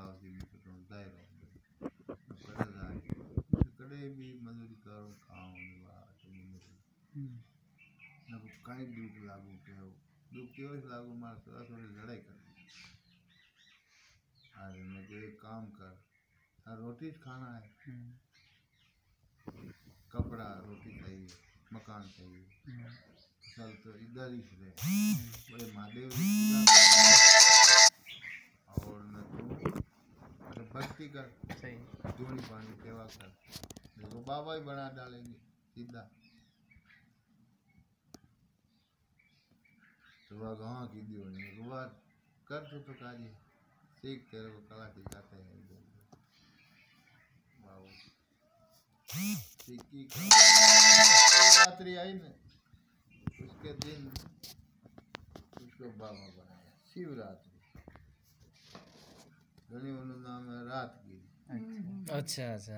भाव से भी तो दायरा करे जाए करे भी मजदूरी करो काम बात नहीं ना कहीं दुख लागू के हो दुख क्यों लागू मार थोड़ी लड़ाई कर आज मैं तो एक काम कर रोटी खाना है कपड़ा रोटी चाहिए मकान चाहिए चल तो इधर ही रहे बड़े महादेव और न तो भक्ति कर सही धोनी पानी सेवा कर देखो बाबा ही बना डालेंगे सीधा तो वह गाँव की दियो नहीं वह कर तो कार्य सीख तेरे को कला सिखाते हैं बाबू सीखी रात्रि आई न उसके दिन उसको बाबा बनाया शिवरात्रि घनी नाम है रातगिरी अच्छा अच्छा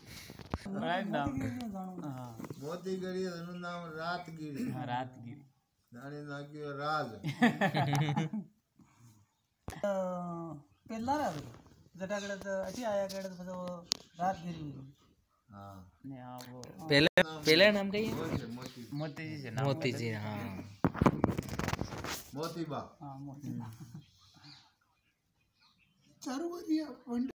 मोती गरी नाम रातगिरी रातगिरी नानी नाकी राज पेला रात जटाकडे अशी आयाकडे रातगिरी हाँ वो पहले नाम कही मोती जी से नाम मोती जी हाँ मोती बा हाँ मोती चारू